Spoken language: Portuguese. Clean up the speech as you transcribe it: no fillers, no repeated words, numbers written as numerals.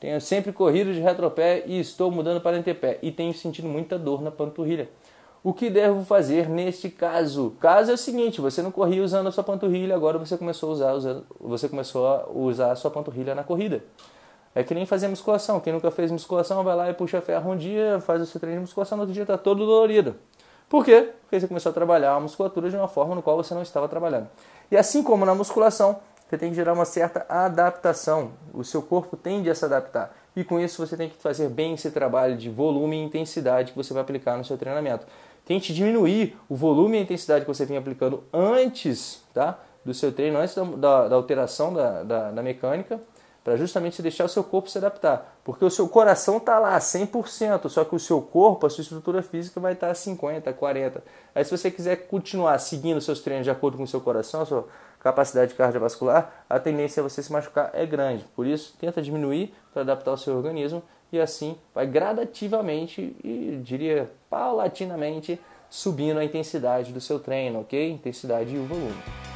Tenho sempre corrido de retropé e estou mudando para antepé e tenho sentido muita dor na panturrilha. O que devo fazer neste caso? O caso é o seguinte, você não corria usando a sua panturrilha, agora você começou a usar a sua panturrilha na corrida. É que nem fazer musculação. Quem nunca fez musculação vai lá e puxa ferro um dia, faz o seu treino de musculação, no outro dia está todo dolorido. Por quê? Porque você começou a trabalhar a musculatura de uma forma no qual você não estava trabalhando. E assim como na musculação, você tem que gerar uma certa adaptação. O seu corpo tende a se adaptar. E com isso você tem que fazer bem esse trabalho de volume e intensidade que você vai aplicar no seu treinamento. Tente diminuir o volume e a intensidade que você vinha aplicando antes, tá, do seu treino, antes da alteração da mecânica, para justamente deixar o seu corpo se adaptar. Porque o seu coração está lá 100%, só que o seu corpo, a sua estrutura física vai estar 50%, 40%. Aí se você quiser continuar seguindo seus treinos de acordo com o seu coração, a sua capacidade cardiovascular, a tendência a você se machucar é grande. Por isso, tenta diminuir para adaptar o seu organismo e assim vai gradativamente e diria paulatinamente subindo a intensidade do seu treino, ok? Intensidade e o volume.